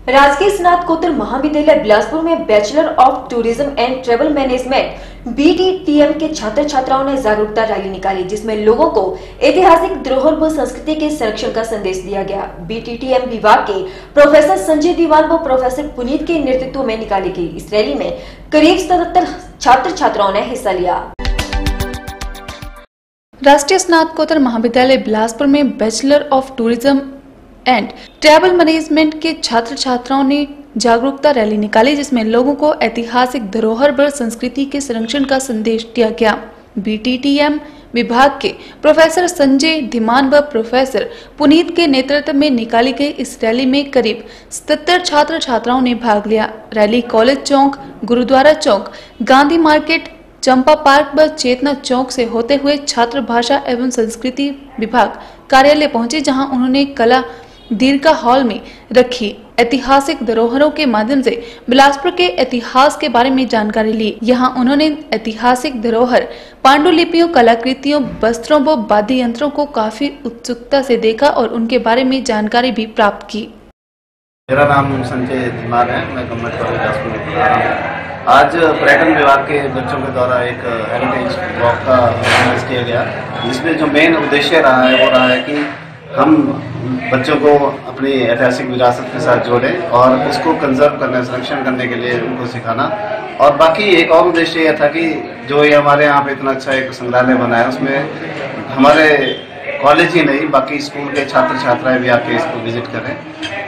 राजकीय स्नातकोत्तर महाविद्यालय बिलासपुर में bachelor of tourism and travel management BTTM के छात्र छात्राओं ने जागरूकता रैली निकाली, जिसमें लोगों को ऐतिहासिक धरोहर व संस्कृति के संरक्षण का संदेश दिया गया। BTTM विभाग के प्रोफेसर संजय दीवान व प्रोफेसर पुनीत के नेतृत्व में निकाली गई इस रैली में करीब 77 छात्र छात्राओं ने हिस्सा लिया। राष्ट्रीय स्नातकोत्तर महाविद्यालय बिलासपुर में bachelor of tourism and travel management के छात्र छात्राओं ने जागरूकता रैली निकाली, जिसमें लोगों को ऐतिहासिक धरोहर व संस्कृति के संरक्षण का संदेश दिया गया। BTTM विभाग के प्रोफेसर संजय धीमान व प्रोफेसर पुनीत के नेतृत्व में निकाली गई इस रैली में करीब 77 छात्र छात्राओं ने भाग लिया। Rally college Chowk, Gurudwara Chowk, Gandhi market, Champa park व चेतना चौक से होते हुए छात्र भाषा एवं संस्कृति विभाग कार्यालय पहुंचे, जहां उन्होंने कला दीर्घा हॉल में रखी ऐतिहासिक धरोहरों के माध्यम से बिलासपुर के इतिहास के बारे में जानकारी ली। यहां उन्होंने ऐतिहासिक धरोहर, पांडुलिपियों, कलाकृतियों, वस्त्रों व वाद्य यंत्रों को काफी उत्सुकता से देखा और उनके बारे में जानकारी भी प्राप्त की। मेरा नाम संजय धीमान है, मैं गवर्नमेंट कॉलेज बिलासपुर में पढ़ा रहा हूँ। आज पर्यटन विभाग के बच्चों के द्वारा एक हेरिटेज वॉक का ऑर्गेनाइज किया गया, जिसमें जो मेन उद्देश्य रहा है वो रहा है कि हम बच्चों को अपनी ऐतिहासिक विरासत के साथ जोड़ें और उसको कंजर्व करने, संरक्षण करने के लिए उनको सिखाना। और बाकी एक और उद्देश्य यह था कि जो ये हमारे यहाँ पे इतना अच्छा एक संग्रहालय बना है, उसमें हमारे कॉलेज ही नहीं बाकी स्कूल के छात्र छात्राएं भी आके इसको विजिट करें